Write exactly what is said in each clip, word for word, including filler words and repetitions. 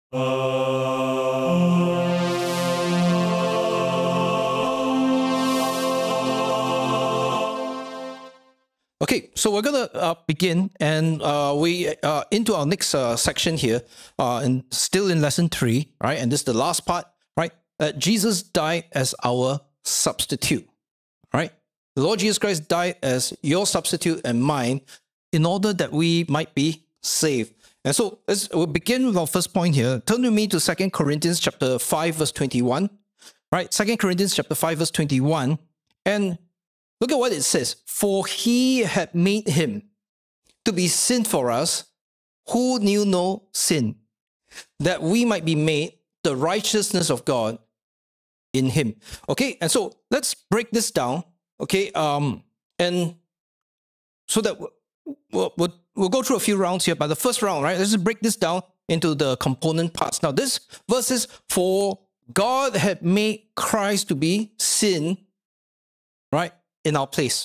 Okay, so we're gonna uh, begin, and uh, we uh, into our next uh, section here, uh, and still in lesson three, right? And this is the last part, right? That Jesus died as our substitute, right? The Lord Jesus Christ died as your substitute and mine, in order that we might be saved. And so let's we'll begin with our first point here. Turn with me to Second Corinthians chapter five, verse twenty-one, right? Second Corinthians chapter five, verse twenty-one, and look at what it says. For he had made him to be sin for us, who knew no sin, that we might be made the righteousness of God in him. Okay, and so let's break this down. Okay, um, and so that we'll, we'll, we'll go through a few rounds here. But the first round, right, let's just break this down into the component parts. Now, this verse is, for God had made Christ to be sin, right, in our place.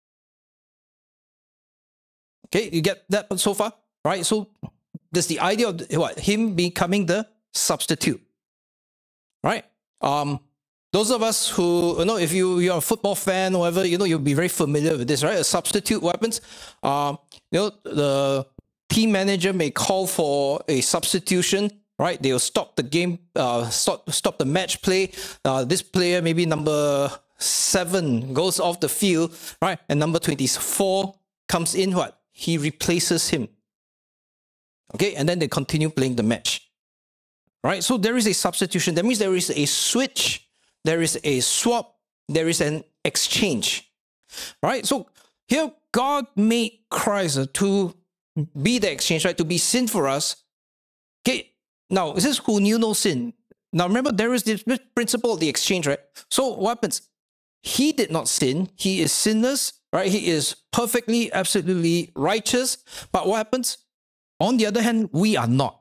Okay, you get that so far? Right? So there's the idea of what? Him becoming the substitute. Right? Um, those of us who, you know, if you, you're a football fan or whatever, you know, you'll be very familiar with this, right? A substitute weapons. Um, you know, the team manager may call for a substitution, right? They'll stop the game, uh, stop, stop the match play. Uh, this player, maybe number seven, goes off the field, right? And number twenty-four comes in, what? He replaces him. Okay, and then they continue playing the match. Right? So there is a substitution. That means there is a switch, there is a swap, there is an exchange. Right? So here, God made Christ to be the exchange, right? To be sin for us. Okay, now, it says, who knew no sin. Now, remember, there is this principle of the exchange, right? So what happens? He did not sin. He is sinless, right? He is perfectly, absolutely righteous. But what happens? On the other hand, we are not.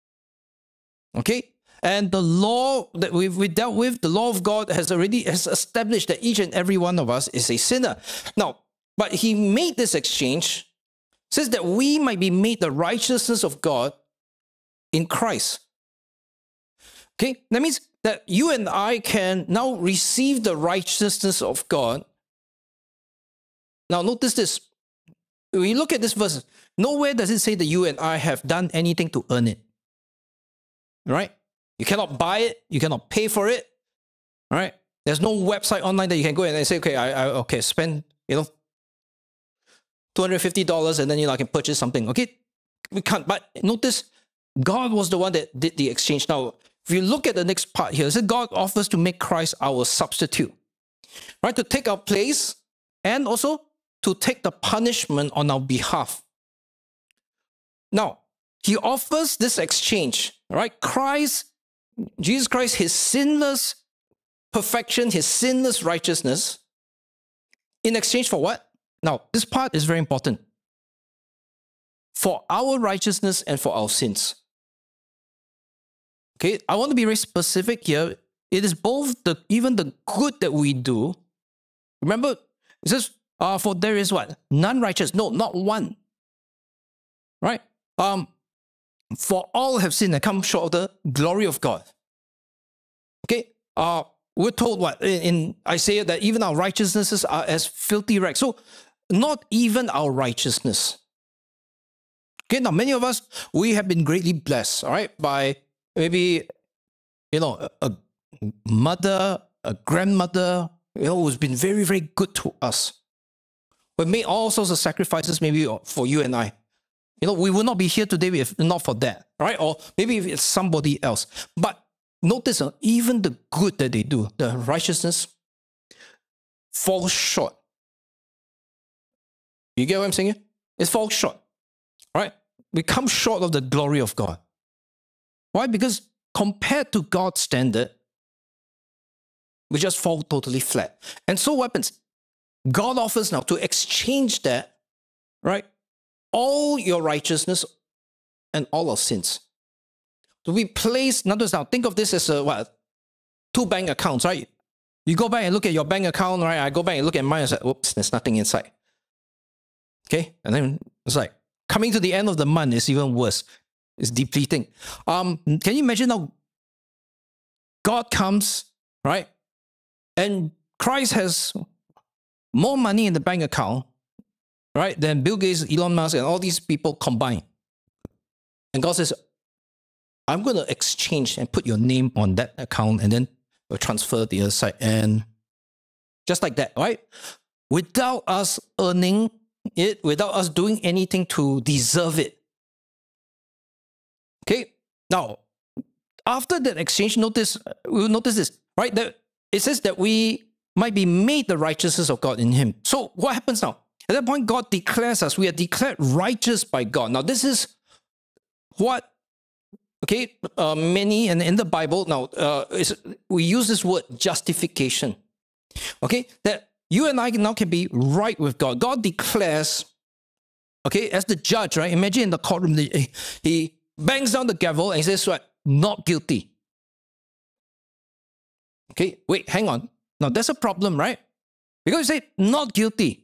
Okay? And the law that we've we dealt with, the law of God has already has established that each and every one of us is a sinner. Now, but he made this exchange, says that we might be made the righteousness of God in Christ. Okay? That means that you and I can now receive the righteousness of God. Now, notice this. When you look at this verse, nowhere does it say that you and I have done anything to earn it. Right? You cannot buy it. You cannot pay for it. Right? There's no website online that you can go in and say, okay, I, I okay, spend, you know, two hundred fifty dollars and then, you know, I can purchase something. Okay? We can't. But notice, God was the one that did the exchange. Now, if you look at the next part here, it says God offers to make Christ our substitute, right? To take our place and also to take the punishment on our behalf. Now, he offers this exchange, right? Christ, Jesus Christ, his sinless perfection, his sinless righteousness, in exchange for what? Now, this part is very important. For our righteousness and for our sins. Okay, I want to be very specific here. It is both the even the good that we do. Remember, it says, uh, for there is what? None righteous. No, not one. Right? Um, for all have sinned and come short of the glory of God. Okay, uh, we're told what? In, in Isaiah that even our righteousnesses are as filthy rags. So, not even our righteousness. Okay, now many of us, we have been greatly blessed, all right, by maybe, you know, a, a mother, a grandmother, you know, who's been very, very good to us. We made all sorts of sacrifices maybe for you and I. You know, we would not be here today if not for that, right? Or maybe if it's somebody else. But notice, uh, even the good that they do, the righteousness, falls short. You get what I'm saying here? It falls short, right? We come short of the glory of God. Why? Because compared to God's standard, we just fall totally flat. And so what happens? God offers now to exchange that, right? All your righteousness and all our sins. To be placed, notice now, think of this as a, what? Two bank accounts, right? You go back and look at your bank account, right? I go back and look at mine and say, whoops, there's nothing inside. Okay? And then it's like, coming to the end of the month is even worse. It's depleting. Um, can you imagine now? God comes, right? And Christ has more money in the bank account, right, than Bill Gates, Elon Musk, and all these people combined. And God says, I'm going to exchange and put your name on that account, and then we'll transfer the other side. And just like that, right? Without us earning it, without us doing anything to deserve it. Okay? Now, after that exchange, notice, we'll notice this, right? That it says that we might be made the righteousness of God in him. So what happens now? At that point, God declares us. We are declared righteous by God. Now, this is what, okay, uh, many, and in the Bible, now, uh, is, we use this word justification. Okay, that you and I now can be right with God. God declares, okay, as the judge, right? Imagine in the courtroom, he, he bangs down the gavel and he says, what? Not guilty. Okay, wait, hang on. Now, that's a problem, right? Because you say, not guilty.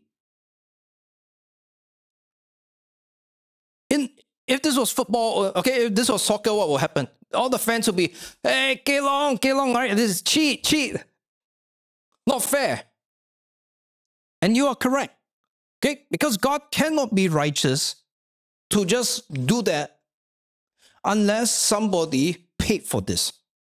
In, if this was football, okay, if this was soccer, what will happen? All the fans will be, hey, Kelong, Kelong, right? This is cheat, cheat. Not fair. And you are correct. Okay? Because God cannot be righteous to just do that unless somebody paid for this.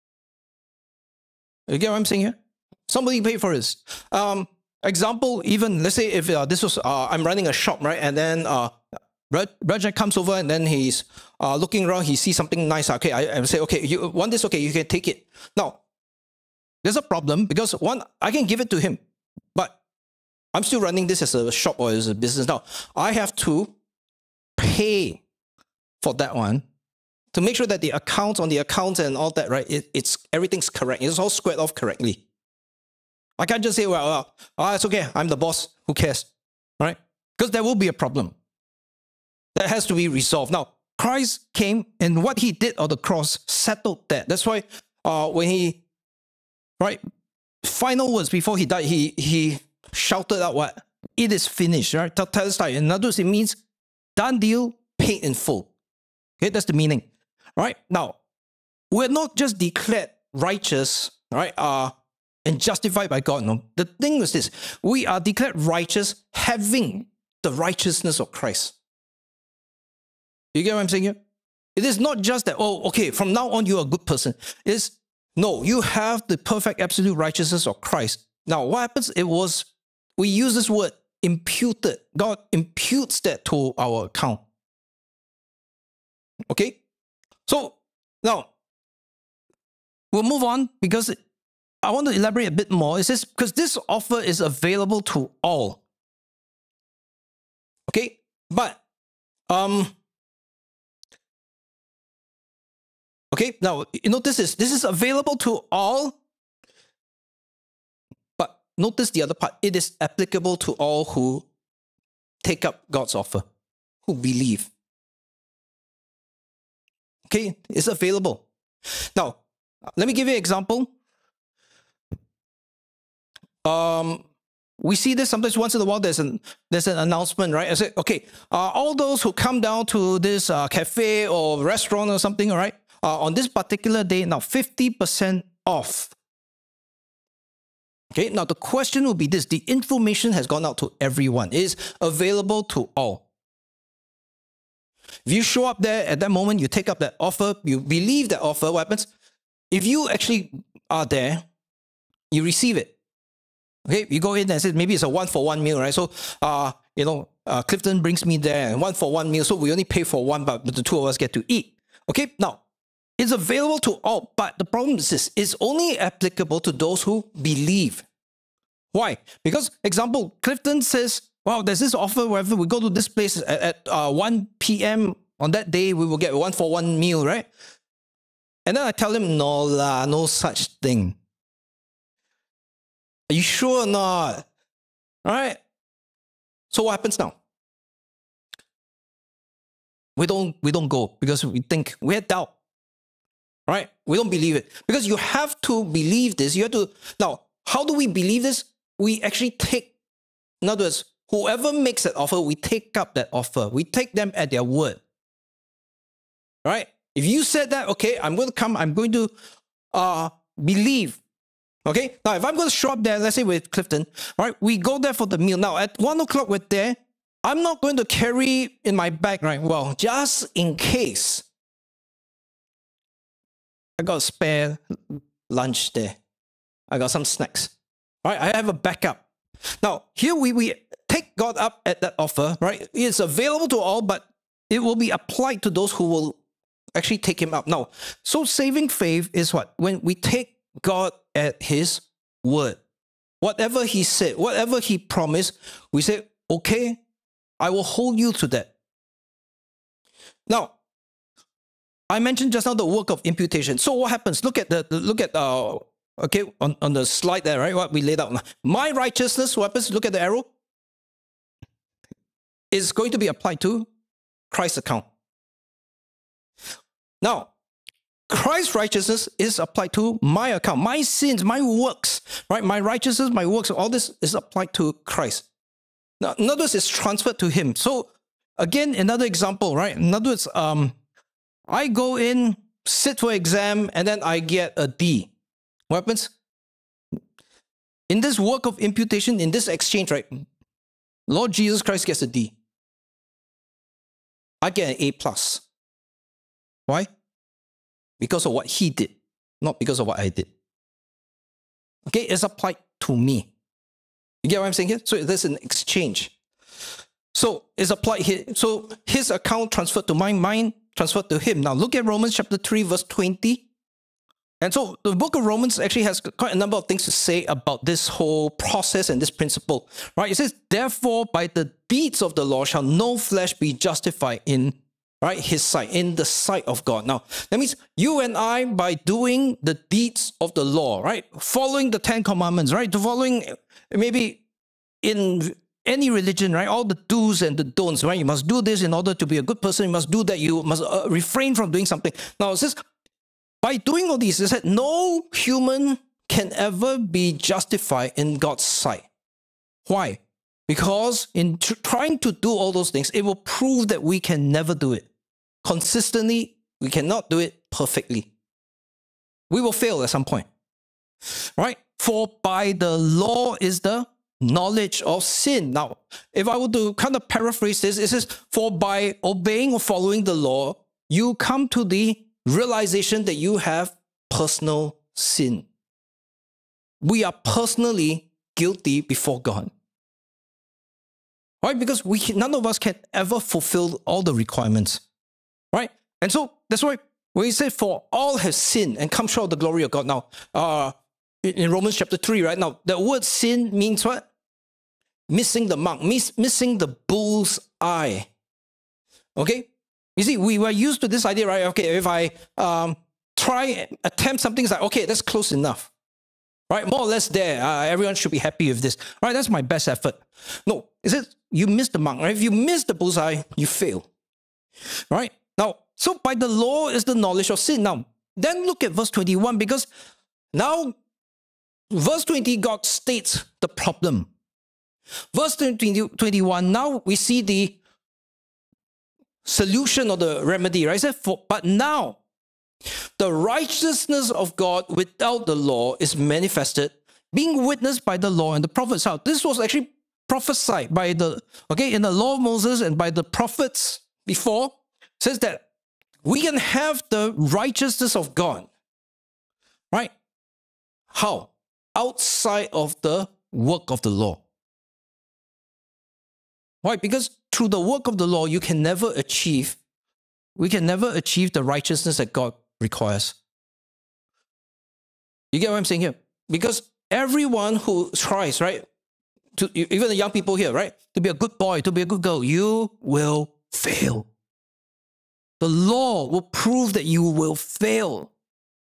You get what I'm saying here? Somebody paid for this. Um, example, even, let's say if uh, this was, uh, I'm running a shop, right? And then uh, Rajat comes over and then he's uh, looking around, he sees something nice. Okay, I, I say, okay, you want this? Okay, you can take it. Now, there's a problem because one, I can give it to him, but I'm still running this as a shop or as a business. Now, I have to pay for that one to make sure that the accounts on the accounts and all that, right? It, it's everything's correct. It's all squared off correctly. I can't just say, well, well oh, it's okay. I'm the boss. Who cares? Right? Because there will be a problem that has to be resolved. Now, Christ came and what he did on the cross settled that. That's why uh, when he, right, final words before he died, he he shouted out what? It is finished, right? Tetelestai. In other words, it means done deal, paid in full. Okay, that's the meaning. Right? Now, we're not just declared righteous, right, uh, and justified by God. No. The thing is this, we are declared righteous having the righteousness of Christ. You get what I'm saying here? It is not just that, oh, okay, from now on you're a good person. It's, no, you have the perfect absolute righteousness of Christ. Now, what happens? It was, we use this word, imputed. God imputes that to our account. Okay? So, now, we'll move on because I want to elaborate a bit more. It says, because this offer is available to all. Okay? But, um, okay, now, you notice this. This is available to all. But notice the other part. It is applicable to all who take up God's offer, who believe. Okay, it's available. Now, let me give you an example. Um, we see this sometimes once in a while. There's an there's an announcement, right? I say, okay, uh, all those who come down to this uh, cafe or restaurant or something, all right, uh, on this particular day, now fifty percent off. Okay, now the question will be this: the information has gone out to everyone. It is available to all. If you show up there at that moment, you take up that offer, you believe that offer, what happens? If you actually are there, you receive it. Okay, you go in and say, maybe it's a one-for-one meal, right? So, uh, you know, uh, Clifton brings me there, and one-for-one meal, so we only pay for one, but the two of us get to eat. Okay, now, it's available to all, but the problem is this, it's only applicable to those who believe. Why? Because, example, Clifton says, wow, there's this offer wherever we go to this place at, at uh, one p m on that day, we will get a one-for-one meal, right? And then I tell him, no lah, no such thing. Are you sure or not? All right. So what happens now? We don't, we don't go because we think, we have doubt. All right? We don't believe it. Because you have to believe this. You have to, now, how do we believe this? We actually take, in other words, whoever makes that offer, we take up that offer. We take them at their word. right? If you said that, okay, I'm going to come, I'm going to uh, believe. Okay, now if I'm going to show up there, let's say with Clifton, all right, we go there for the meal. Now at one o'clock we're there, I'm not going to carry in my bag, right? Well, just in case I got a spare lunch there. I got some snacks. All right, I have a backup. Now, here we, we take God up at that offer, right? It's available to all, but it will be applied to those who will actually take him up. Now, so saving faith is what? When we take God at his word. Whatever he said, whatever he promised, we say, okay, I will hold you to that. Now, I mentioned just now the work of imputation. So what happens? Look at the, look at, uh, okay, on, on the slide there, right? What we laid out. My righteousness, what happens? Look at the arrow. Is going to be applied to Christ's account. Now, Christ's righteousness is applied to my account. My sins, my works, right? My righteousness, my works, all this is applied to Christ. Now, in other words, it's transferred to him. So, again, another example, right? In other words, um, I go in, sit for exam, and then I get a D. What happens? In this work of imputation, in this exchange, right? Lord Jesus Christ gets a D. I get an A plus. Why? Because of what he did, not because of what I did. Okay, it's applied to me. You get what I'm saying here? So there's an exchange. So it's applied here. So his account transferred to mine, mine transferred to him. Now look at Romans chapter three, verse twenty. And so the book of Romans actually has quite a number of things to say about this whole process and this principle. Right? It says, therefore, by the deeds of the law shall no flesh be justified in right, his sight, in the sight of God. Now, that means you and I, by doing the deeds of the law, right, following the Ten Commandments, right, to following maybe in any religion, right, all the do's and the don'ts, right, you must do this in order to be a good person, you must do that, you must uh, refrain from doing something. Now, it says, by doing all these, it said, no human can ever be justified in God's sight. Why? Because in tr trying to do all those things, it will prove that we can never do it. Consistently, we cannot do it perfectly. We will fail at some point. Right? For by the law is the knowledge of sin. Now, if I were to kind of paraphrase this, it says, for by obeying or following the law, you come to the realization that you have personal sin. We are personally guilty before God. Right? Because we none of us can ever fulfill all the requirements. Right? And so that's why when he said, for all have sinned and come short of the glory of God. Now, uh, in Romans chapter three, right? Now, the word sin means what? Missing the mark, miss, missing the bull's eye. Okay? You see, we were used to this idea, right? Okay, if I um, try, attempt something, it's like, okay, that's close enough. Right? More or less there. Uh, everyone should be happy with this. Right? That's my best effort. No, it says you miss the mark, right? If you miss the bullseye, you fail. Right? Now, so by the law is the knowledge of sin. Now, then look at verse twenty-one, because now, verse twenty, God states the problem. Verse twenty, twenty-one, now we see the solution or the remedy, right? It says, for, but now, the righteousness of God without the law is manifested, being witnessed by the law and the prophets. Now, this was actually prophesied by the, okay, in the law of Moses and by the prophets before. Says that we can have the righteousness of God, right? How? Outside of the work of the law. Why? Because through the work of the law, you can never achieve, we can never achieve the righteousness that God requires. You get what I'm saying here? Because everyone who tries, right, to, even the young people here, right, to be a good boy, to be a good girl, you will fail. The law will prove that you will fail.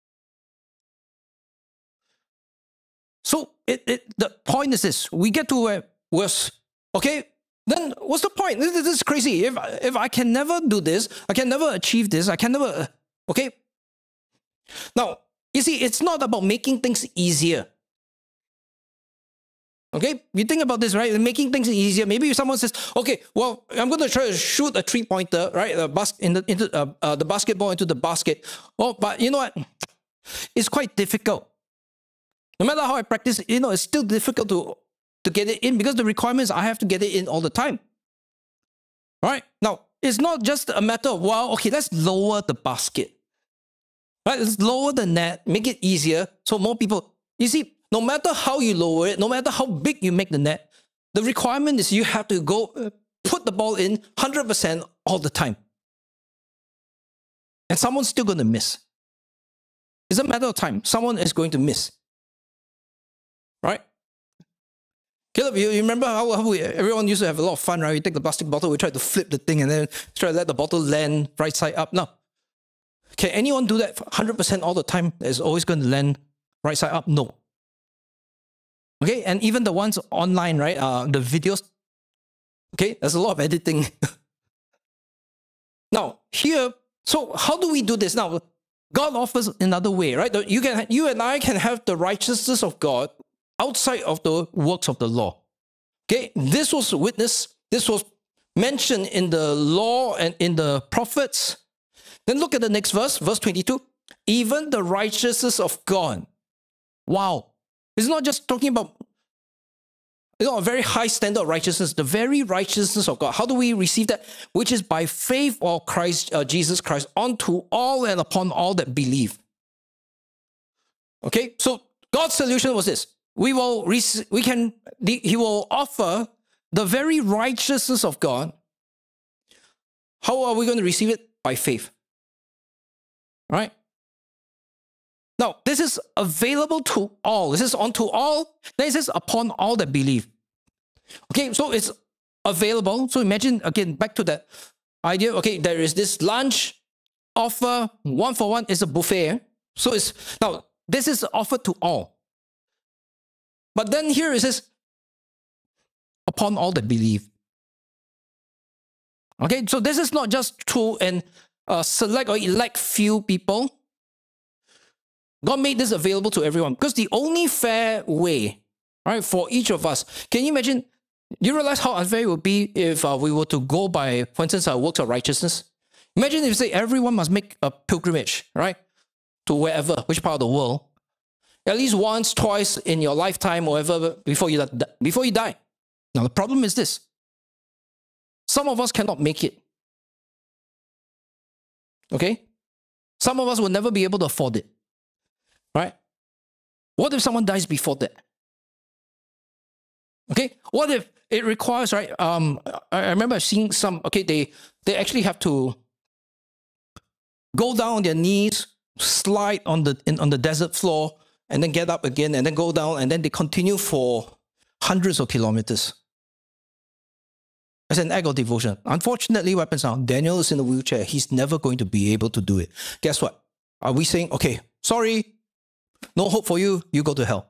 So it, it, the point is this. We get to where worse. Okay, then what's the point? This, this is crazy. If, if I can never do this, I can never achieve this, I can never... Okay? Now, you see, it's not about making things easier. Okay, you think about this, right? Making things easier. Maybe if someone says, okay, well, I'm going to try to shoot a three-pointer, right? A bas- in the, into, uh, uh, the basketball into the basket. Oh, but you know what? It's quite difficult. No matter how I practice, you know, it's still difficult to, to get it in because the requirements, I have to get it in all the time. All right? Now, it's not just a matter of, well, okay, let's lower the basket. Right? Let's lower the net, make it easier so more people... You see, no matter how you lower it, no matter how big you make the net, the requirement is you have to go uh, put the ball in one hundred percent all the time. And someone's still going to miss. It's a matter of time. Someone is going to miss. Right? Caleb, you, you remember how, how we, everyone used to have a lot of fun, right? We take the plastic bottle, we try to flip the thing and then try to let the bottle land right side up. No. Can anyone do that one hundred percent all the time? It's always going to land right side up? No. Okay, and even the ones online, right? Uh, the videos, okay, there's a lot of editing. Now, here, so how do we do this? Now, God offers another way, right? You can, you and I can have the righteousness of God outside of the works of the law. Okay, this was witnessed, this was mentioned in the law and in the prophets. Then look at the next verse, verse twenty-two. Even the righteousness of God. Wow. It's not just talking about, you know, a very high standard of righteousness, the very righteousness of God. How do we receive that? Which is by faith of Christ, uh, Jesus Christ, unto all and upon all that believe. Okay, so God's solution was this. We will, we can, He will offer the very righteousness of God. How are we going to receive it? By faith. Right? Now, this is available to all. This is unto all. Then it says upon all that believe. Okay, so it's available. So imagine, again, back to that idea. Okay, there is this lunch offer, one for one is a buffet. So it's, now, this is offered to all. But then here it says, upon all that believe. Okay, so this is not just to an uh, select or elect few people. God made this available to everyone because the only fair way, right, for each of us. Can you imagine? Do you realize how unfair it would be if uh, we were to go by, for instance, our works of righteousness? Imagine if, say, everyone must make a pilgrimage, right, to wherever, which part of the world, at least once, twice in your lifetime or whatever before you, before you die. Now, the problem is this. Some of us cannot make it. Okay? Some of us will never be able to afford it. Right? What if someone dies before that? Okay? What if it requires, right? Um, I remember seeing some, okay, they, they actually have to go down on their knees, slide on the, in, on the desert floor, and then get up again, and then go down, and then they continue for hundreds of kilometers. As an act of devotion. Unfortunately, what happens now? Daniel is in a wheelchair. He's never going to be able to do it. Guess what? Are we saying, okay, sorry, no hope for you, you go to hell?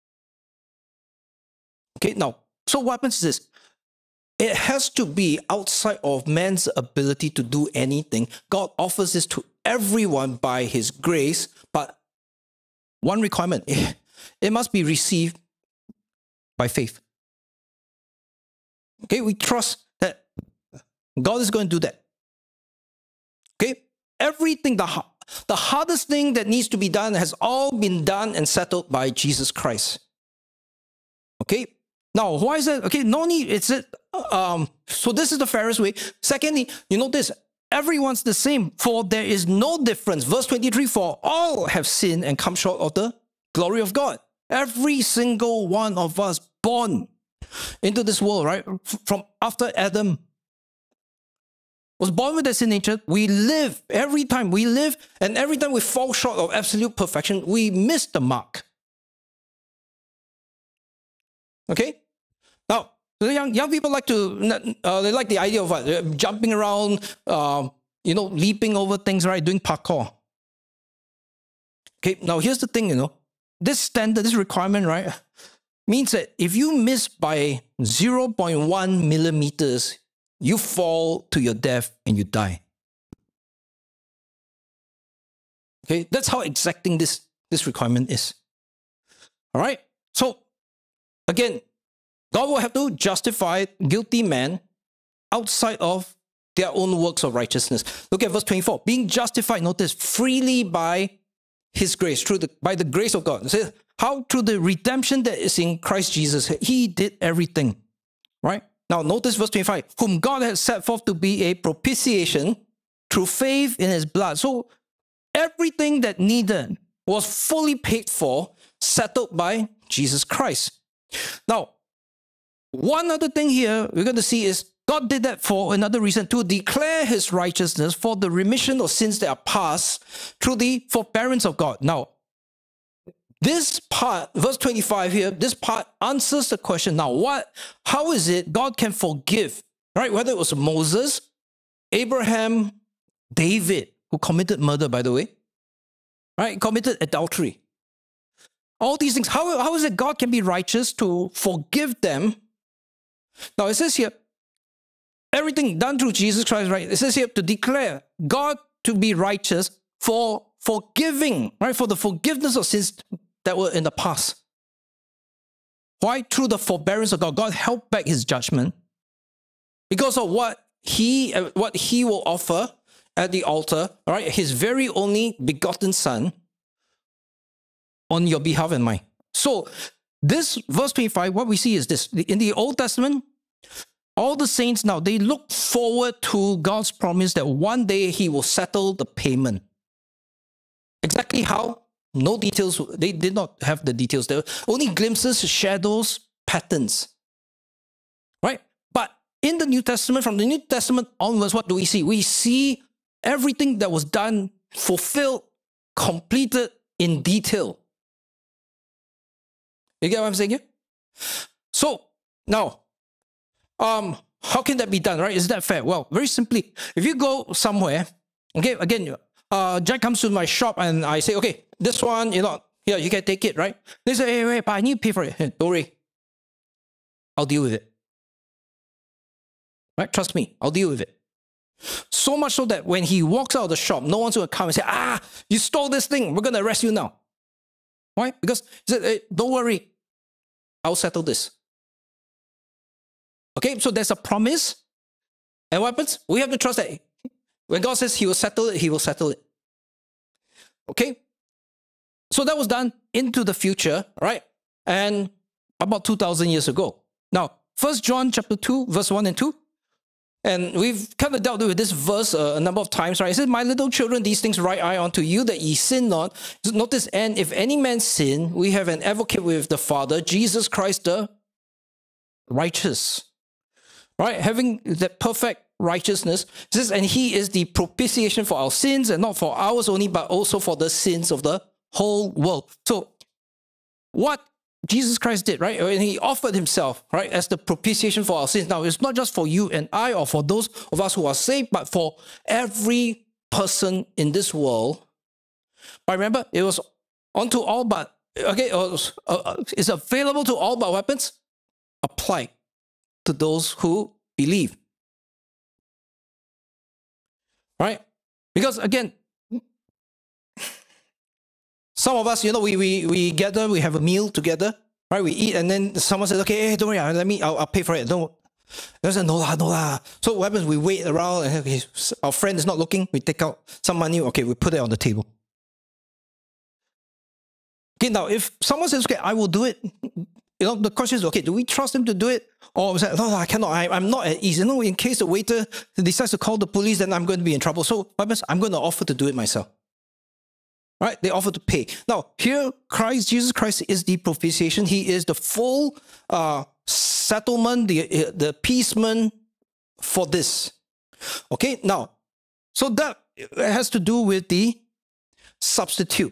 Okay, now, so what happens is this. It has to be outside of man's ability to do anything. God offers this to everyone by His grace, but one requirement, it must be received by faith. Okay, we trust that God is going to do that. Okay, everything, the, the hardest thing that needs to be done has all been done and settled by Jesus Christ. Okay, now why is that? Okay, no need, it's it. Um, so this is the fairest way. Secondly, you notice everyone's the same, for there is no difference. Verse twenty-three, for all have sinned and come short of the glory of God. Every single one of us born into this world, right? From after Adam was born with that sin nature, we live, every time we live, and every time we fall short of absolute perfection, we miss the mark. Okay? Now, the young, young people like to, uh, they like the idea of uh, jumping around, uh, you know, leaping over things, right? Doing parkour. Okay, now here's the thing, you know, this standard, this requirement, right, means that if you miss by zero point one millimeters, you fall to your death and you die. Okay, that's how exacting this, this requirement is. All right, so again, God will have to justify guilty men outside of their own works of righteousness. Look at verse twenty-four. Being justified, notice, freely by his grace, through the, by the grace of God. It says, how through the redemption that is in Christ Jesus, he did everything. Right? Now notice verse twenty-five. Whom God has set forth to be a propitiation through faith in his blood. So everything that needed was fully paid for, settled by Jesus Christ. Now, one other thing here we're going to see is God did that for another reason, to declare his righteousness for the remission of sins that are past through the forbearance of God. Now, this part, verse twenty-five here, this part answers the question. Now, what, how is it God can forgive, right? Whether it was Moses, Abraham, David, who committed murder, by the way, right? Committed adultery. All these things. How, how is it God can be righteous to forgive them? Now, it says here, everything done through Jesus Christ, right? It says here to declare God to be righteous for forgiving, right? For the forgiveness of sins that were in the past. Why? Through the forbearance of God. God held back his judgment because of what he, what he will offer at the altar, right? His very only begotten son on your behalf and mine. So this verse twenty-five, what we see is this. In the Old Testament, all the saints now, they look forward to God's promise that one day he will settle the payment. Exactly how? No details. They did not have the details. There were only glimpses, shadows, patterns. Right? But in the New Testament, from the New Testament onwards, what do we see? We see everything that was done, fulfilled, completed in detail. You get what I'm saying here? So, now, um, how can that be done, right? Is that fair? Well, very simply, if you go somewhere, okay, again, uh, Jack comes to my shop and I say, okay, this one, you know, yeah, you can take it, right? They say, hey, wait, but I need to pay for it. Hey, don't worry. I'll deal with it. Right? Trust me, I'll deal with it. So much so that when he walks out of the shop, no one's going to come and say, ah, you stole this thing. We're going to arrest you now. Why? Because he said, hey, don't worry. I'll settle this. Okay, so there's a promise. And what happens? We have to trust that when God says he will settle it, he will settle it. Okay? So that was done into the future, right? And about two thousand years ago. Now, First John chapter two, verse one and two. And we've kind of dealt with this verse uh, a number of times, right? It says, my little children, these things write I unto you, that ye sin not. Notice, and if any man sin, we have an advocate with the Father, Jesus Christ the righteous. Right? Having that perfect righteousness. It says, and he is the propitiation for our sins, and not for ours only, but also for the sins of the whole world. So, what Jesus Christ did, right? And he offered himself, right, as the propitiation for our sins. Now, it's not just for you and I, or for those of us who are saved, but for every person in this world. But remember, it was unto all, but, okay, it was, uh, it's available to all, but weapons applied to those who believe. Right? Because again, some of us, you know, we, we, we gather, we have a meal together, right? We eat, and then someone says, okay, hey, don't worry, let me, I'll, I'll pay for it. Don't, they say, no lah, no lah. So what happens? We wait around, and okay, our friend is not looking, we take out some money, okay, we put it on the table. Okay, now, if someone says, okay, I will do it, you know, the question is, okay, do we trust him to do it? Or say, no, no, I cannot, I, I'm not at ease. You know, in case the waiter decides to call the police, then I'm going to be in trouble. So what happens? I'm going to offer to do it myself. Right? They offer to pay. Now, here, Christ, Jesus Christ is the propitiation. He is the full uh, settlement, the, uh, the appeasement for this. Okay, now, so that has to do with the substitute.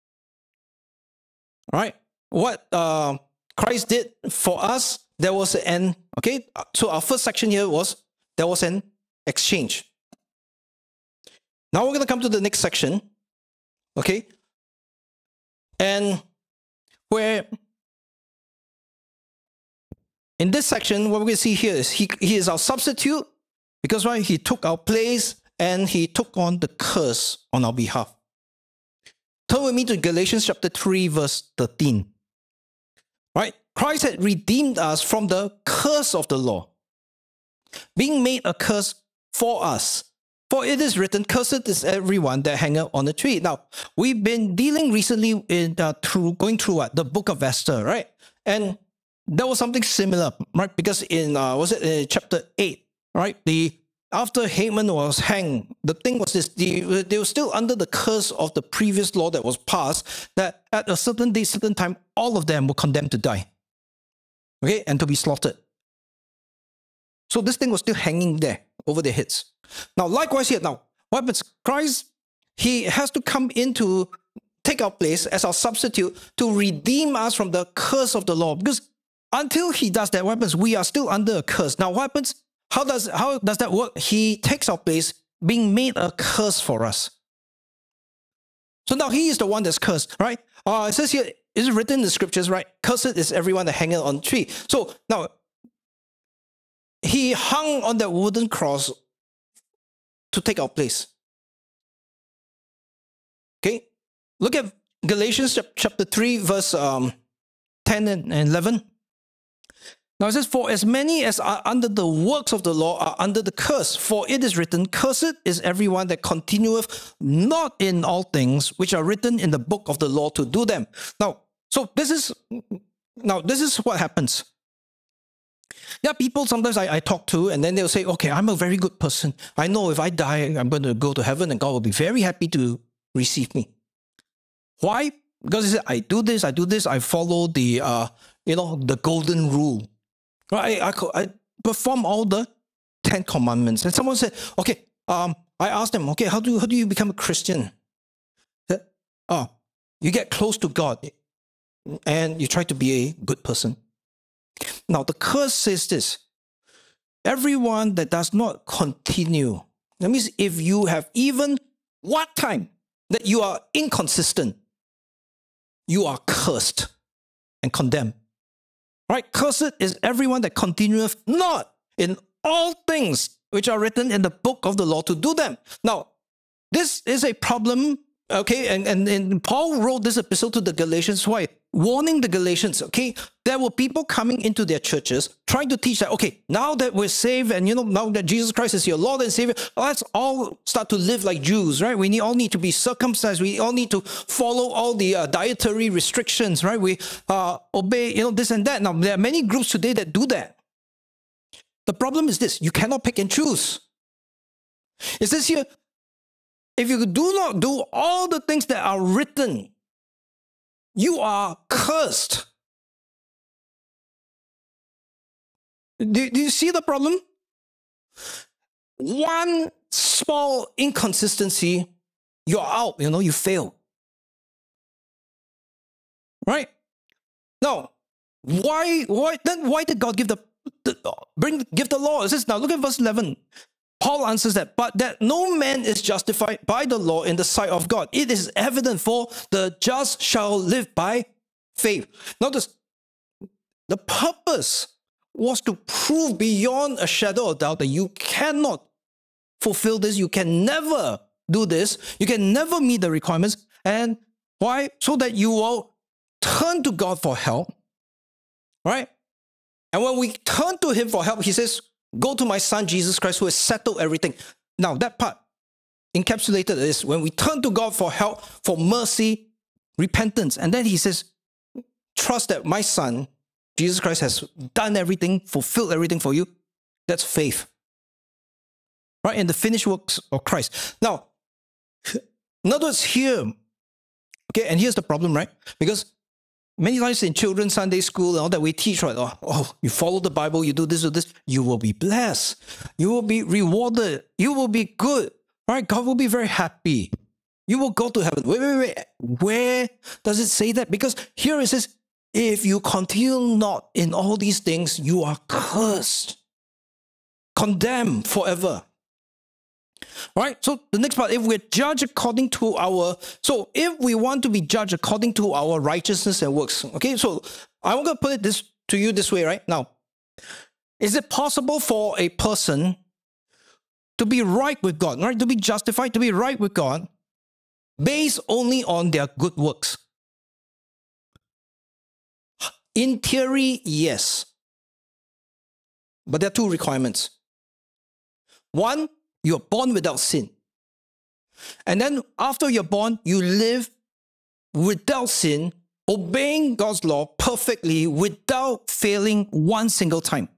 All right? What uh, Christ did for us, there was an, okay, so our first section here was, there was an exchange. Now we're going to come to the next section. Okay, and where in this section, what we're going to see here is he, he is our substitute because why? He took our place and he took on the curse on our behalf. Turn with me to Galatians chapter three, verse thirteen. Right? Christ had redeemed us from the curse of the law, being made a curse for us. For it is written, cursed is everyone that hangeth on a tree. Now, we've been dealing recently in uh, through going through what? The book of Esther, right? And there was something similar, right? Because in, uh, was it in chapter eight, right? The After Haman was hanged, the thing was this, the, they were still under the curse of the previous law that was passed, that at a certain day, certain time, all of them were condemned to die. Okay? And to be slaughtered. So this thing was still hanging there over their heads. Now, likewise here, now, what happens? Christ, he has to come in to take our place as our substitute to redeem us from the curse of the law. Because until he does that, what happens? We are still under a curse. Now, what happens? How does, how does that work? He takes our place, being made a curse for us. So now he is the one that's cursed, right? Uh, it says here, it's written in the scriptures, right? Cursed is everyone that hangeth on a tree. So now, he hung on that wooden cross to take our place. Okay? Look at Galatians chapter three, verse um, ten and eleven. Now it says, for as many as are under the works of the law are under the curse. For it is written, cursed is everyone that continueth not in all things which are written in the book of the law to do them. Now, so this is, now this is what happens. There are people sometimes I, I talk to, and then they'll say, okay, I'm a very good person. I know if I die, I'm going to go to heaven and God will be very happy to receive me. Why? Because he said, I do this, I do this, I follow the, uh, you know, the golden rule. I, I, I perform all the Ten Commandments. And someone said, okay, um, I asked them, okay, how do, how do you become a Christian? Said, oh, you get close to God and you try to be a good person. Now, the curse says this, everyone that does not continue, that means if you have even one time that you are inconsistent, you are cursed and condemned. Right? Cursed is everyone that continueth not in all things which are written in the book of the law to do them. Now, this is a problem, okay, and, and, and Paul wrote this epistle to the Galatians, why? Warning the Galatians, okay, there were people coming into their churches trying to teach that, okay, now that we're saved and, you know, now that Jesus Christ is your Lord and Savior, let's all start to live like Jews, right? We need, all need to be circumcised. We all need to follow all the uh, dietary restrictions, right? We uh, obey, you know, this and that. Now, there are many groups today that do that. The problem is this, you cannot pick and choose. It says here, if you do not do all the things that are written, you are cursed. Do, do you see the problem? One small inconsistency, you're out, you know, you fail. Right? Now, why, why, then why did God give the, the bring, give the law? It says, now look at verse eleven. Paul answers that, but that no man is justified by the law in the sight of God. It is evident, for the just shall live by faith. Notice, the purpose was to prove beyond a shadow of doubt that you cannot fulfill this, you can never do this, you can never meet the requirements. And why? So that you will turn to God for help, right? And when we turn to him for help, he says, go to my son, Jesus Christ, who has settled everything. Now, that part encapsulated is when we turn to God for help, for mercy, repentance. And then he says, trust that my son, Jesus Christ, has done everything, fulfilled everything for you. That's faith. Right? And the finished works of Christ. Now, in other words, here, okay, and here's the problem, right? Because many times in children's Sunday school and all that, we teach, right? Oh, oh, you follow the Bible, you do this or this, you will be blessed. You will be rewarded. You will be good. Right? God will be very happy. You will go to heaven. Wait, wait, wait. Where does it say that? Because here it says, if you continue not in all these things, you are cursed, condemned forever. Right? So the next part, if we're judged according to our, so if we want to be judged according to our righteousness and works, okay, so I'm going to put it this to you this way, right? Now, is it possible for a person to be right with God, right? To be justified, to be right with God, based only on their good works? In theory, yes. But there are two requirements. One, you're born without sin. And then after you're born, you live without sin, obeying God's law perfectly without failing one single time.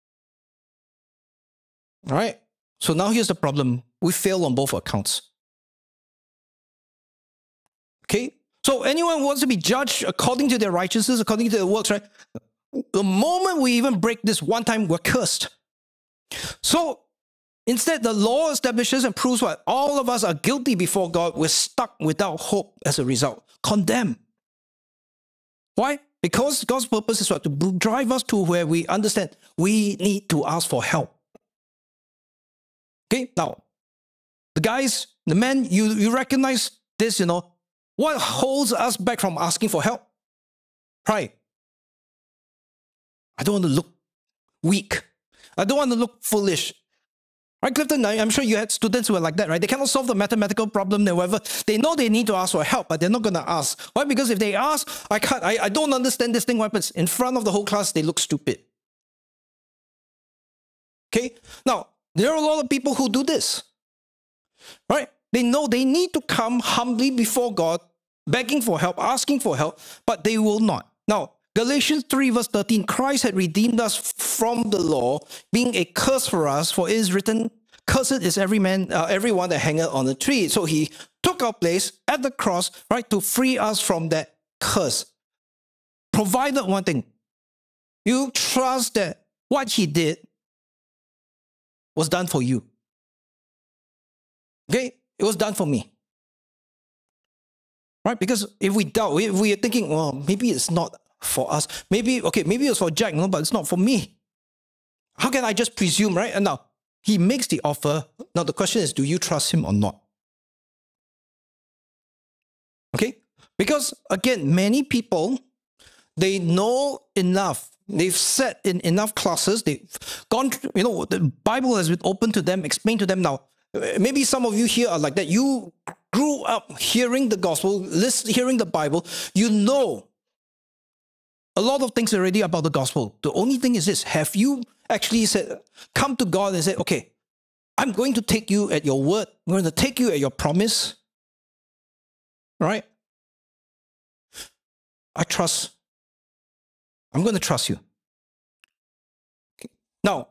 All right? So now here's the problem. We fail on both accounts. Okay? So anyone who wants to be judged according to their righteousness, according to their works, right? The moment we even break this one time, we're cursed. So instead, the law establishes and proves what? All of us are guilty before God. We're stuck without hope as a result. Condemned. Why? Because God's purpose is what? To drive us to where we understand we need to ask for help. Okay, now, the guys, the men, you, you recognize this, you know. What holds us back from asking for help? Pride. I don't want to look weak. I don't want to look foolish. Right, Clifton? I'm sure you had students who are like that, right? They cannot solve the mathematical problem or whatever. They know they need to ask for help, but they're not going to ask. Why? Because if they ask, I can't, I, I don't understand this thing, what happens? In front of the whole class, they look stupid. Okay? Now, there are a lot of people who do this. Right? They know they need to come humbly before God, begging for help, asking for help, but they will not. Now, Galatians three verse thirteen, Christ had redeemed us from the law, being a curse for us, for it is written, cursed is every man, uh, everyone that hangeth on a tree. So he took our place at the cross, right, to free us from that curse. Provided one thing, you trust that what he did was done for you. Okay? It was done for me. Right? Because if we doubt, if we are thinking, well, maybe it's not for us. Maybe, okay, maybe it's for Jack, no, but it's not for me. How can I just presume, right? And now, he makes the offer. Now, the question is, do you trust him or not? Okay? Because, again, many people, they know enough. They've sat in enough classes. They've gone, you know, the Bible has been open to them, explained to them. Now, maybe some of you here are like that. You grew up hearing the gospel, listen, hearing the Bible. You know a lot of things already about the gospel. The only thing is this: have you actually said, come to God and said, okay, I'm going to take you at your word. I'm going to take you at your promise. Right? I trust. I'm going to trust you. Okay. Now,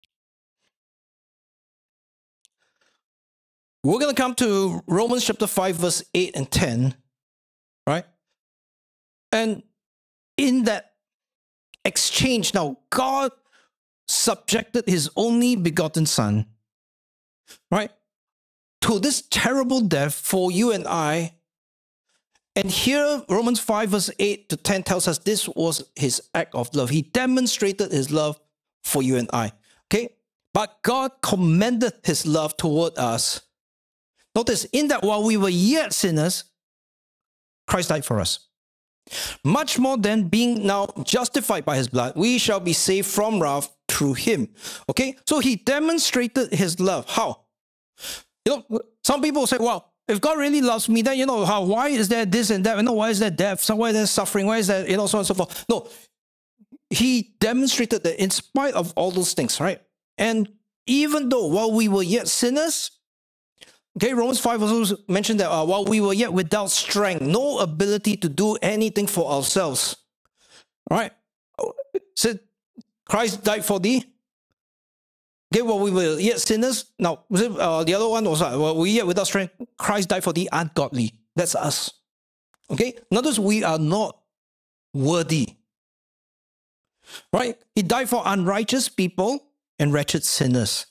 we're going to come to Romans chapter five, verse eight and ten. Right? And in that exchange, now, God subjected his only begotten Son, right, to this terrible death for you and I. And here, Romans five, verse eight to ten tells us this was his act of love. He demonstrated his love for you and I. Okay? But God commended his love toward us. Notice, in that while we were yet sinners, Christ died for us. Much more than being now justified by his blood, we shall be saved from wrath through him. Okay? So he demonstrated his love. How? You know, some people say, well, if God really loves me, then, you know, how, why is there this and that? You know, why is there death? So why is there suffering? Why is there, you know, so on and so forth? No. He demonstrated that in spite of all those things, right? And even though while we were yet sinners, okay, Romans five also mentioned that uh, while we were yet without strength, no ability to do anything for ourselves, right? So Christ died for thee. Okay, while we were yet sinners. Now, uh, the other one was, uh, while we yet without strength, Christ died for the ungodly. That's us. Okay? Notice we are not worthy. Right? He died for unrighteous people and wretched sinners.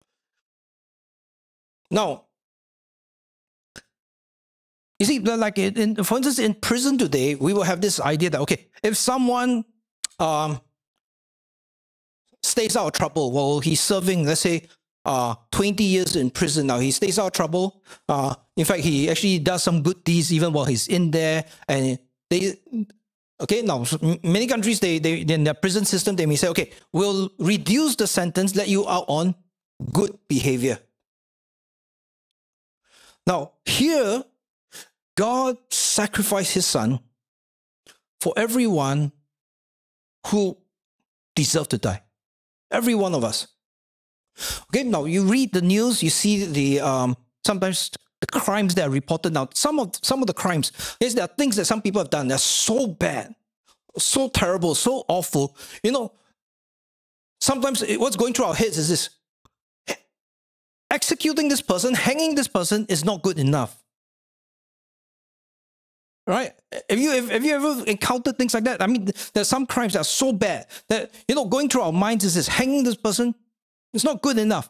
Now, you see, like, in, for instance, in prison today, we will have this idea that, okay, if someone um, stays out of trouble, well, he's serving, let's say, uh, twenty years in prison now. He stays out of trouble. Uh, in fact, he actually does some good deeds even while he's in there. And they, okay, now, many countries, they, they in their prison system, they may say, okay, we'll reduce the sentence, let you out on good behavior. Now, here, God sacrificed his Son for everyone who deserve to die. Every one of us. Okay, now you read the news, you see the um, sometimes the crimes that are reported now. Some of some of the crimes, yes, there are things that some people have done that are so bad, so terrible, so awful. You know, sometimes what's going through our heads is this: executing this person, hanging this person is not good enough. Right? Have you, have you ever encountered things like that? I mean, there's some crimes that are so bad that, you know, going through our minds is this: hanging this person is not good enough.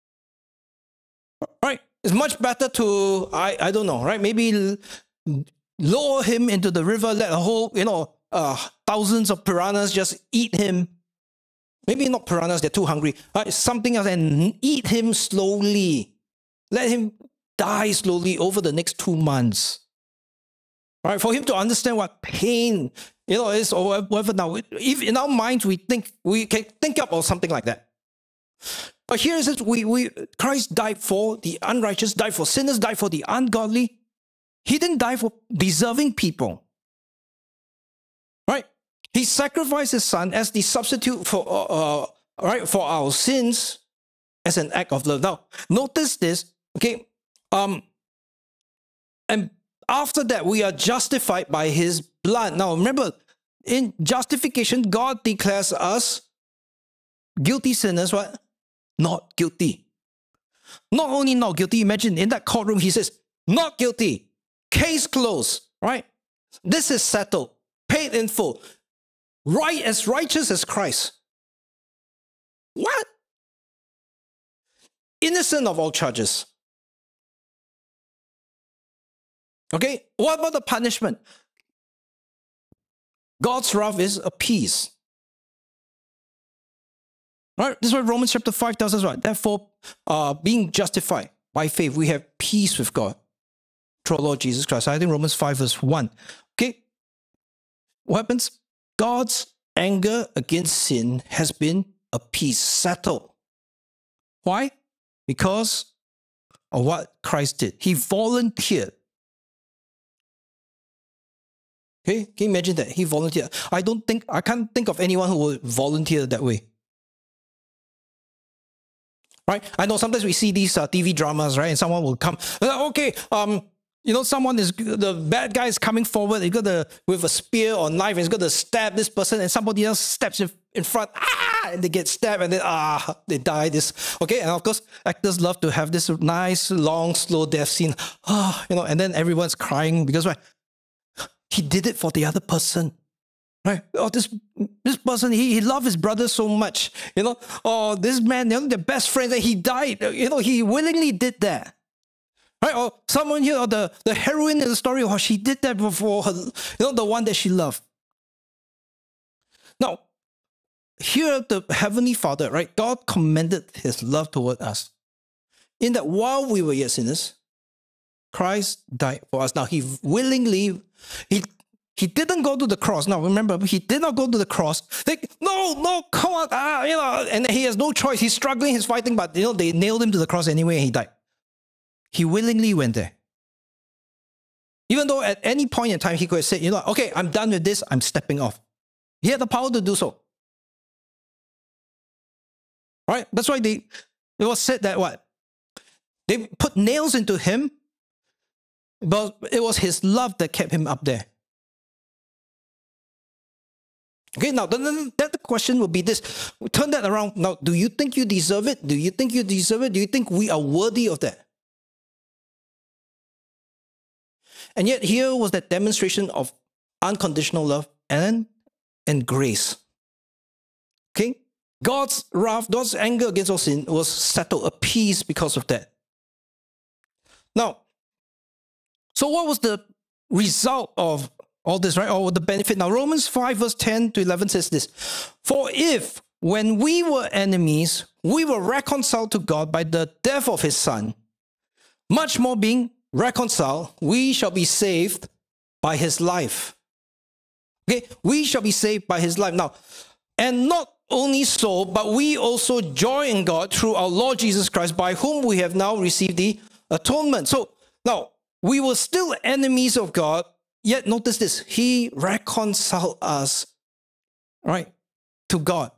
Right? It's much better to, I, I don't know, right? Maybe lower him into the river, let a whole, you know, uh, thousands of piranhas just eat him. Maybe not piranhas, they're too hungry. Right? Something else, and eat him slowly. Let him die slowly over the next two months. Right, for him to understand what pain, you know, is, or whatever. Now, if in our minds we think we can think up or something like that. But here it says, we we Christ died for the unrighteous, died for sinners, died for the ungodly. He didn't die for deserving people. Right? He sacrificed his son as the substitute for uh, uh, right for our sins as an act of love. Now, notice this, okay? Um, and after that, we are justified by his blood. Now, remember, in justification, God declares us guilty sinners, what? Not guilty. Not only not guilty, imagine in that courtroom, he says, not guilty. Case closed, right? This is settled, paid in full. Right, as righteous as Christ. What? Innocent of all charges. Okay, what about the punishment? God's wrath is appeased. Right? This is what Romans chapter five tells us, right? Therefore, uh, being justified by faith, we have peace with God through our Lord Jesus Christ. I think Romans five verse one. Okay, what happens? God's anger against sin has been appeased, settled. Why? Because of what Christ did. He volunteered. Okay, can you imagine that? He volunteered. I don't think, I can't think of anyone who would volunteer that way. Right? I know sometimes we see these uh, T V dramas, right? And someone will come, uh, okay, um, you know, someone is, the bad guy is coming forward, he's got to, with a spear or knife, and he's got to stab this person, and somebody else steps in, in front, ah, and they get stabbed, and then, ah, they die. This, okay, and of course, actors love to have this nice, long, slow death scene, ah, you know, and then everyone's crying because, right? He did it for the other person, right? Oh, this this person, he, he loved his brother so much, you know. Oh, this man, you know, the best friend, that he died, you know, he willingly did that, right? Or someone here, or the, the heroine in the story, oh, she did that for her, you know, the one that she loved. Now, here the Heavenly Father, right? God commended his love toward us in that while we were yet sinners, Christ died for us. Now, he willingly, he he didn't go to the cross. Now, remember, he did not go to the cross. Like, no, no, come on, ah, you know, and he has no choice. He's struggling, he's fighting, but, you know, they nailed him to the cross anyway, and he died. He willingly went there. Even though at any point in time, he could have said, you know, okay, I'm done with this, I'm stepping off. He had the power to do so. Right? That's why they, it was said that what? They put nails into him, but it was his love that kept him up there. Okay, now then the question will be this. Turn that around. Now, do you think you deserve it? Do you think you deserve it? Do you think we are worthy of that? And yet here was that demonstration of unconditional love and, and grace. Okay? God's wrath, God's anger against our sin was settled, appeased because of that. Now, so what was the result of all this, right? Or the benefit? Now, Romans five verse ten to eleven says this. For if, when we were enemies, we were reconciled to God by the death of his son, much more being reconciled, we shall be saved by his life. Okay? We shall be saved by his life. Now, and not only so, but we also joy in God through our Lord Jesus Christ, by whom we have now received the atonement. So, now, we were still enemies of God, yet notice this, he reconciled us, right, to God.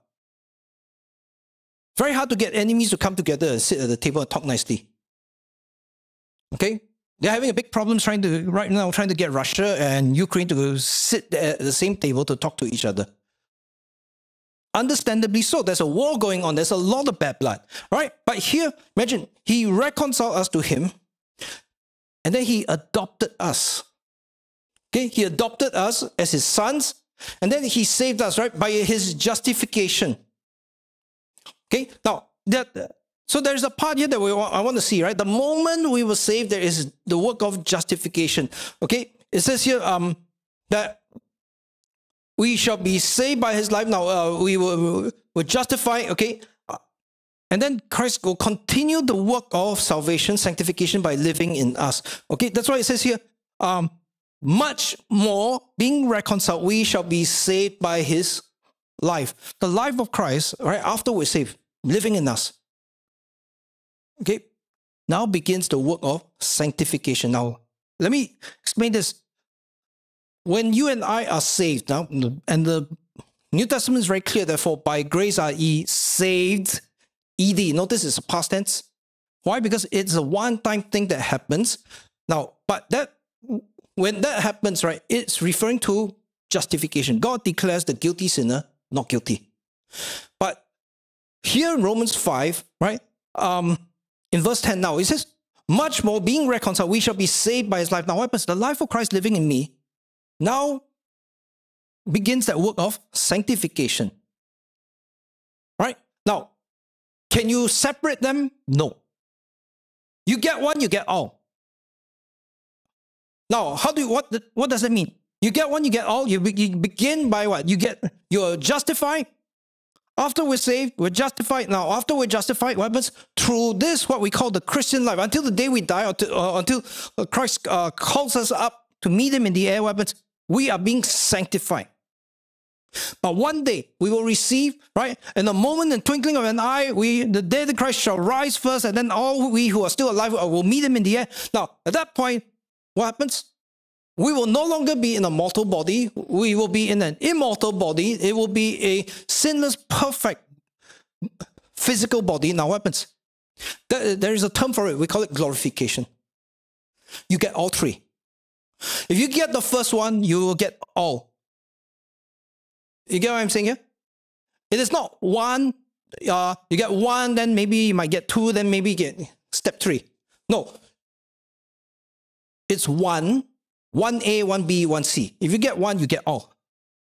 Very hard to get enemies to come together and sit at the table and talk nicely. Okay? They're having a big problem trying to, right now, trying to get Russia and Ukraine to sit at the same table to talk to each other. Understandably so. There's a war going on. There's a lot of bad blood. Right? But here, imagine, he reconciled us to him, and then he adopted us. Okay? He adopted us as his sons, and then he saved us, right, by his justification. Okay? Now, that, so there's a part here that we want, I want to see, right? The moment we were saved, there is the work of justification. Okay? It says here um, that we shall be saved by his life. Now, uh, we were, were justified, okay? And then Christ will continue the work of salvation, sanctification by living in us. Okay? That's why it says here, um, much more, being reconciled, we shall be saved by his life. The life of Christ, right, after we're saved, living in us. Okay, now begins the work of sanctification. Now, let me explain this. When you and I are saved now, and the New Testament is very clear, therefore, by grace are ye saved, ed. Notice it's a past tense. Why? Because it's a one-time thing that happens. Now, but that when that happens, right, it's referring to justification. God declares the guilty sinner not guilty. But here in Romans five, right, um, in verse ten now, it says, much more, being reconciled, we shall be saved by his life. Now, what happens? The life of Christ living in me now begins that work of sanctification. Right? Now, can you separate them? No. You get one, you get all. Now, how do you, what, what does that mean? You get one, you get all. You, be, you begin by what? You get, you're justified. After we're saved, we're justified. Now, after we're justified, what happens? Through this, what we call the Christian life, until the day we die, or to, uh, until Christ uh, calls us up to meet him in the air, what happens? We are being sanctified. But one day, we will receive, right? In a moment and twinkling of an eye, we, the dead in Christ shall rise first, and then all we who are still alive will meet him in the air. Now, at that point, what happens? We will no longer be in a mortal body. We will be in an immortal body. It will be a sinless, perfect physical body. Now what happens? There is a term for it. We call it glorification. You get all three. If you get the first one, you will get all. You get what I'm saying here? It is not one. Uh, you get one, then maybe you might get two, then maybe you get step three. No. It's one. one A, one B, one C. If you get one, you get all.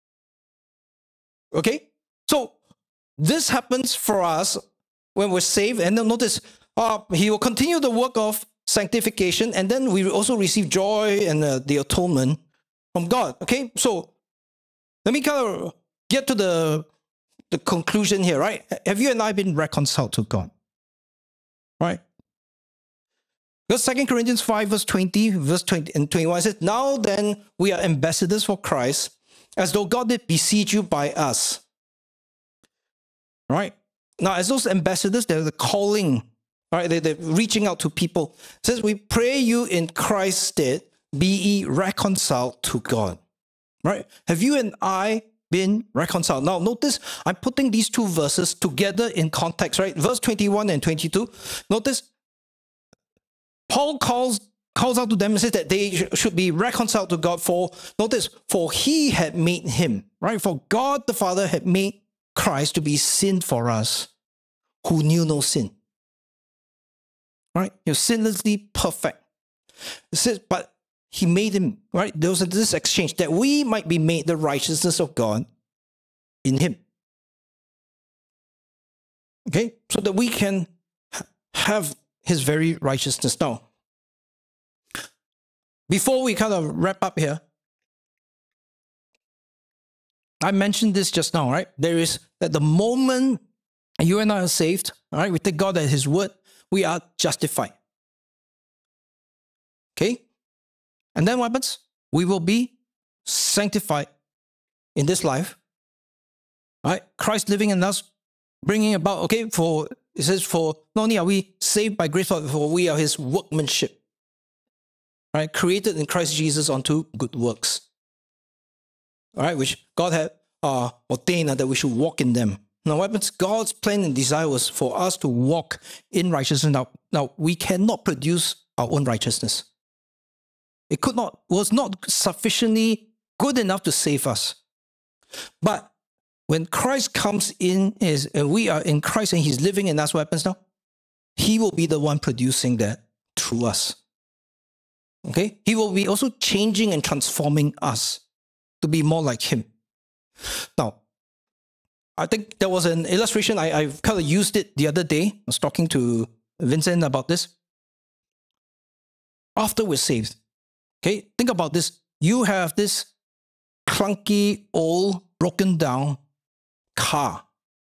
Okay? So, this happens for us when we're saved. And then notice, uh, he will continue the work of sanctification. And then we also receive joy and uh, the atonement from God. Okay? So, let me kind of get to the, the conclusion here, right? Have you and I been reconciled to God? Right? Because Second Corinthians five, verse twenty, verse twenty and twenty-one says, now then we are ambassadors for Christ, as though God did beseech you by us. Right? Now, as those ambassadors, they're the calling, right? They're, they're reaching out to people. It says, we pray you in Christ's stead, be ye reconciled to God. Right? Have you and I been reconciled? Now, notice I'm putting these two verses together in context, right? Verse twenty-one and twenty-two. Notice, Paul calls, calls out to them and says that they sh should be reconciled to God for, notice, for he had made him, right? For God the Father had made Christ to be sin for us, who knew no sin. Right? You're sinlessly perfect. It says, but he made him, right? There was this exchange that we might be made the righteousness of God in him. Okay? So that we can have his very righteousness. Now, before we kind of wrap up here, I mentioned this just now, right? There is that the moment you and I are saved, all right, we take God at his word, we are justified. Okay? And then what happens? We will be sanctified in this life. All right? Christ living in us, bringing about, okay, for it says, for not only are we saved by grace, but for we are his workmanship, right? Created in Christ Jesus unto good works, all right? Which God had uh, ordained uh, that we should walk in them. Now, what happens? God's plan and desire was for us to walk in righteousness. Now, now we cannot produce our own righteousness. It could not, was not sufficiently good enough to save us. But when Christ comes in, is and we are in Christ and He's living in us, what happens now? He will be the one producing that through us. Okay? He will be also changing and transforming us to be more like Him. Now, I think there was an illustration, I, I kind of used it the other day. I was talking to Vincent about this. After we're saved, okay, think about this. You have this clunky, old, broken down car.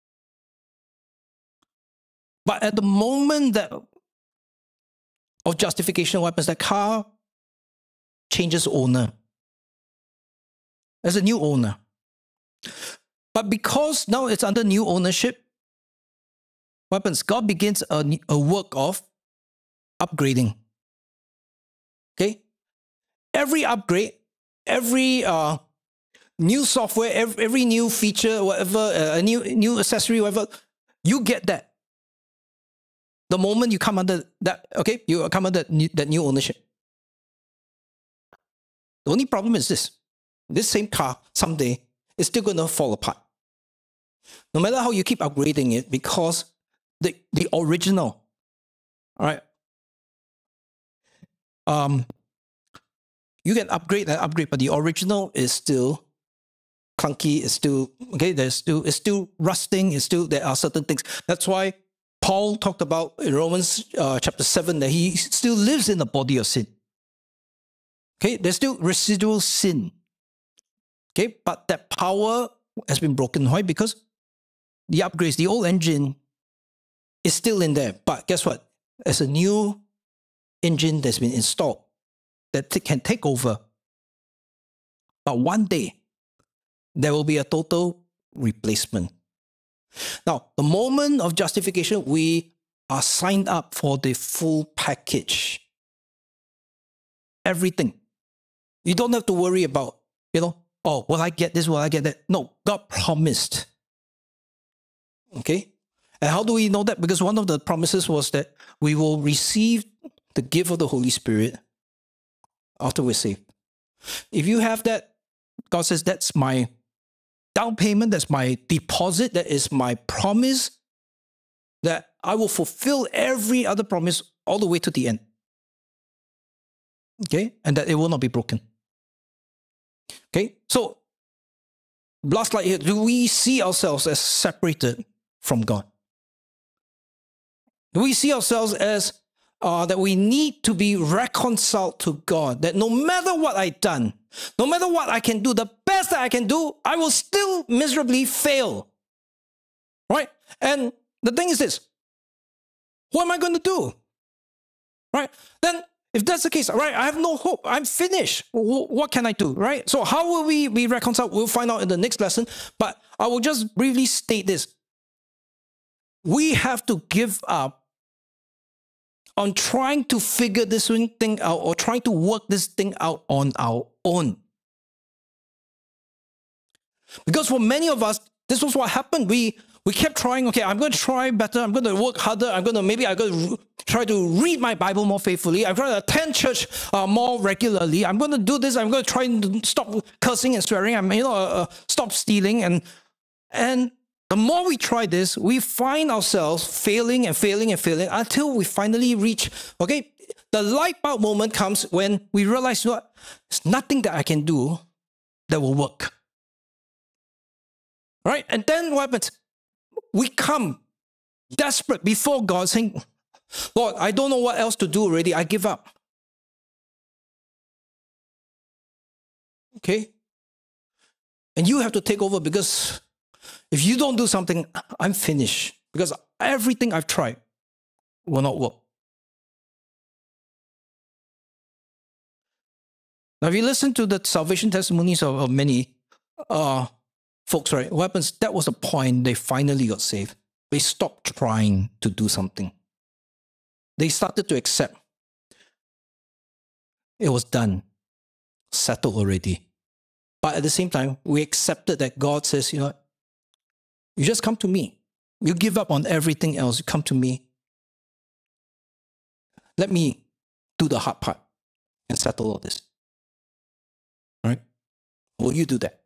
But at the moment that of justification, what happens? That car changes owner. There's a new owner. But because now it's under new ownership, what happens? God begins a, a work of upgrading. Okay? Every upgrade, every uh, new software, every, every new feature, whatever, uh, a new, new accessory, whatever, you get that. The moment you come under that, okay, you come under that new, that new ownership. The only problem is this. This same car, someday, is still going to fall apart. No matter how you keep upgrading it, because the, the original, all right, um, you can upgrade and upgrade, but the original is still clunky, it's still, okay, there's still, it's still rusting, it's still, there are certain things. That's why Paul talked about in Romans uh, chapter seven that he still lives in the body of sin. Okay, there's still residual sin. Okay, but that power has been broken. Why? Because the upgrades, the old engine is still in there. But guess what? There's a new engine that's been installed that can take over. But one day, there will be a total replacement. Now, the moment of justification, we are signed up for the full package. Everything. You don't have to worry about, you know, oh, will I get this? Will I get that? No, God promised. Okay? And how do we know that? Because one of the promises was that we will receive the gift of the Holy Spirit after we're saved. If you have that, God says, that's my down payment, that's my deposit, that is my promise, that I will fulfill every other promise all the way to the end. Okay? And that it will not be broken. Okay? So, last slide here. Do we see ourselves as separated from God? Do we see ourselves as uh, that we need to be reconciled to God? That no matter what I've done, no matter what I can do, the best that I can do, I will still miserably fail. Right? And the thing is this. What am I going to do? Right? Then, if that's the case, right, I have no hope. I'm finished. What can I do, right? So how will we be reconciled? We'll find out in the next lesson. But I will just briefly state this. We have to give up on trying to figure this thing out or trying to work this thing out on our own. Because for many of us, this was what happened. We we kept trying, okay, I'm going to try better. I'm going to work harder. I'm going to, maybe I'm going to try to read my Bible more faithfully. I'm going to attend church uh, more regularly. I'm going to do this. I'm going to try and stop cursing and swearing. I'm, you know, uh, stop stealing. And, and the more we try this, we find ourselves failing and failing and failing until we finally reach, okay, the light bulb moment comes when we realize, you know what, there's nothing that I can do that will work. Right? And then what happens? We come desperate before God saying, Lord, I don't know what else to do already. I give up. Okay? And you have to take over, because if you don't do something, I'm finished. Because everything I've tried will not work. Now, if you listen to the salvation testimonies of, of many uh, folks, right, what happens? That was the point they finally got saved. They stopped trying to do something. They started to accept. It was done. Settled already. But at the same time, we accepted that God says, you know, you just come to me. You give up on everything else. You come to me. Let me do the hard part and settle all this. All right? Will you do that?